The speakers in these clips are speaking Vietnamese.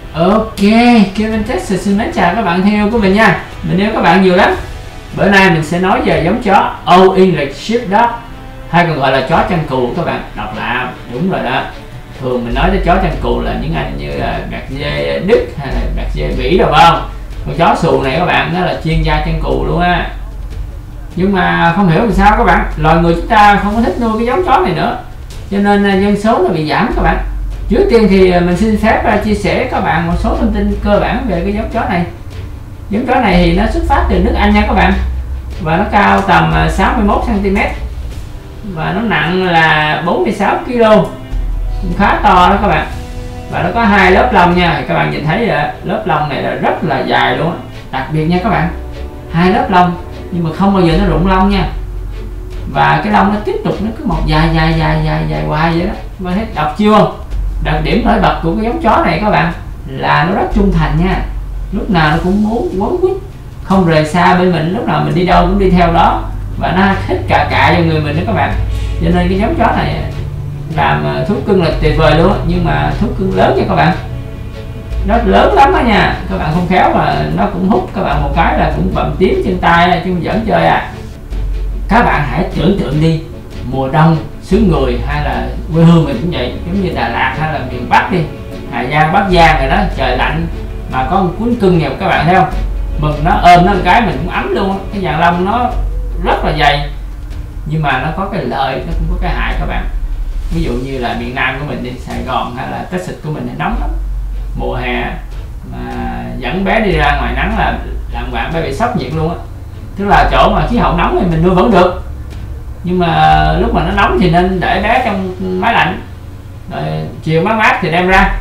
Ok, Kevin Texas xin mến chào các bạn thân yêu của mình nha. Mình yêu các bạn nhiều lắm. Bữa nay mình sẽ nói về giống chó Old English Sheepdog, hay còn gọi là chó chăn cừu các bạn. Đọc là đúng rồi đó. Thường mình nói tới chó chăn cừu là những anh như là bạc dê Đức hay là bạc dê Bỉ đâu không? Con chó xù này các bạn, nó là chuyên gia chăn cừu luôn á. Nhưng mà không hiểu làm sao các bạn, loài người chúng ta không có thích nuôi cái giống chó này nữa, cho nên dân số nó bị giảm các bạn. Trước tiên thì mình xin phép chia sẻ các bạn một số thông tin cơ bản về cái giống chó này. Giống chó này thì nó xuất phát từ nước Anh nha các bạn, và nó cao tầm 61 cm và nó nặng là 46 kg, khá to đó các bạn. Và nó có hai lớp lông nha, các bạn nhìn thấy là lớp lông này là rất là dài luôn, đặc biệt nha các bạn, hai lớp lông nhưng mà không bao giờ nó rụng lông nha. Và cái lông nó tiếp tục nó cứ một dài hoài vậy đó. Các bạn thấy đọc chưa không? Đặc điểm nổi bật của cái giống chó này các bạn là nó rất trung thành nha, lúc nào nó cũng muốn quấn quýt, không rời xa bên mình, lúc nào mình đi đâu cũng đi theo đó, và nó thích cạ cho người mình đó các bạn. Cho nên cái giống chó này làm thú cưng là tuyệt vời luôn, nhưng mà thú cưng lớn nha các bạn, nó lớn lắm đó nha. Các bạn không khéo mà nó cũng hút các bạn một cái là cũng bầm tím chân tay chứ không giỡn chơi à. Các bạn hãy tưởng tượng đi, mùa đông xứ người hay là quê hương mình cũng vậy, giống như Đà Lạt hay là miền Bắc đi, Hà Giang, Bắc Giang rồi đó, trời lạnh mà có một cuốn cưng nhiều các bạn thấy không, mừng nó ôm nó một cái mình cũng ấm luôn. Cái dàn lông nó rất là dày, nhưng mà nó có cái lợi, nó cũng có cái hại các bạn. Ví dụ như là miền Nam của mình đi, Sài Gòn hay là Texas của mình thì nóng lắm, mùa hè mà dẫn bé đi ra ngoài nắng là làm bạn bé bị sốc nhiệt luôn á. Tức là chỗ mà khí hậu nóng thì mình nuôi vẫn được, nhưng mà lúc mà nó nóng thì nên để bé trong máy lạnh, rồi chiều mát mát thì đem ra.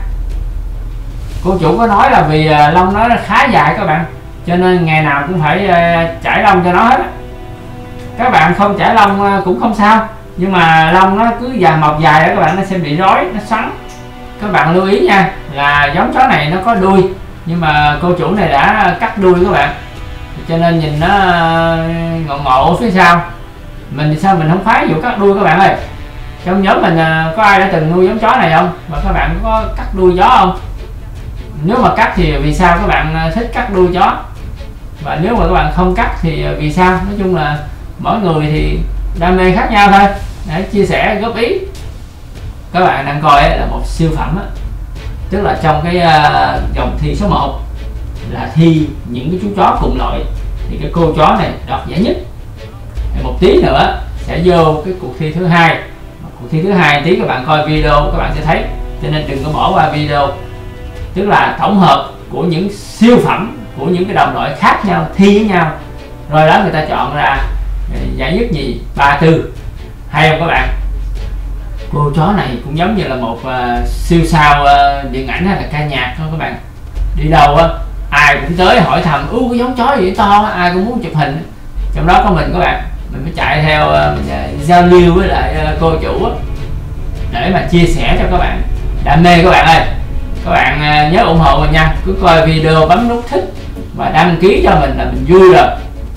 Cô chủ có nói là vì lông nó khá dài các bạn, cho nên ngày nào cũng phải chải lông cho nó hết. Các bạn không chải lông cũng không sao, nhưng mà lông nó cứ mọc dài đó các bạn, nó sẽ bị rối, nó xoắn. Các bạn lưu ý nha, là giống chó này nó có đuôi, nhưng mà cô chủ này đã cắt đuôi các bạn, cho nên nhìn nó ngộ phía sau. Mình thì sao mình không phái vụ cắt đuôi các bạn ơi. Trong nhóm mình có ai đã từng nuôi giống chó này không, và các bạn có cắt đuôi chó không? Nếu mà cắt thì vì sao các bạn thích cắt đuôi chó, và nếu mà các bạn không cắt thì vì sao? Nói chung là mỗi người thì đam mê khác nhau thôi, để chia sẻ góp ý. Các bạn đang coi là một siêu phẩm đó. Tức là trong cái dòng thi số 1 là thi những cái chú chó cùng loại, thì cái cô chó này đoạt giải nhất. Một tí nữa sẽ vô cái cuộc thi thứ hai. Cuộc thi thứ hai tí các bạn coi video các bạn sẽ thấy, cho nên đừng có bỏ qua video. Tức là tổng hợp của những siêu phẩm của những cái đồng đội khác nhau thi với nhau, rồi đó người ta chọn ra giải nhất nhì ba tư, hay không các bạn? Cô chó này cũng giống như là một siêu sao điện ảnh hay là ca nhạc thôi các bạn. Đi đâu á ai cũng tới hỏi thầm cái giống chó gì to, ai cũng muốn chụp hình. Trong đó có mình các bạn, mình phải chạy theo giao lưu với lại cô chủ á, để mà chia sẻ cho các bạn đam mê. Các bạn ơi, các bạn nhớ ủng hộ mình nha, cứ coi video bấm nút thích và đăng ký cho mình là mình vui rồi.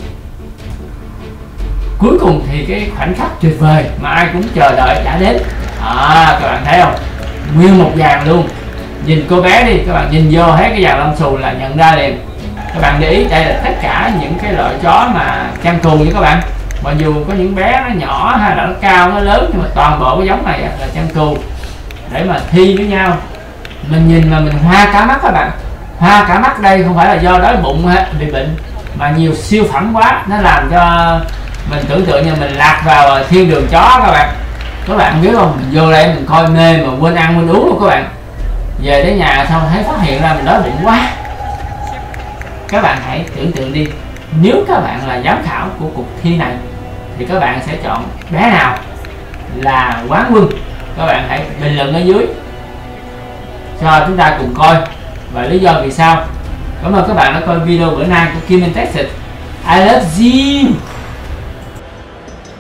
Cuối cùng thì cái khoảnh khắc tuyệt vời mà ai cũng chờ đợi đã đến. Các bạn thấy không, nguyên một dàn luôn. Nhìn cô bé đi, các bạn nhìn vô thấy cái dàn lông xù là nhận ra liền. Các bạn để ý đây là tất cả những cái loại chó mà chăn cừu với các bạn, mặc dù có những bé nó nhỏ hay là nó cao nó lớn, nhưng mà toàn bộ cái giống này là chăn cừu để mà thi với nhau. Mình nhìn mà mình hoa cả mắt các bạn, hoa cả mắt. Đây không phải là do đói bụng hay bị bệnh, mà nhiều siêu phẩm quá, nó làm cho mình tưởng tượng như mình lạc vào thiên đường chó các bạn. Các bạn biết không, mình vô đây mình coi mê mà quên ăn quên uống luôn các bạn. Về đến nhà xong thấy phát hiện ra mình đói bụng quá. Các bạn hãy tưởng tượng đi, nếu các bạn là giám khảo của cuộc thi này thì các bạn sẽ chọn bé nào là quán quân? Các bạn hãy bình luận ở dưới cho chúng ta cùng coi và lý do vì sao. Cảm ơn các bạn đã coi video bữa nay của Kevin Texas. I love you.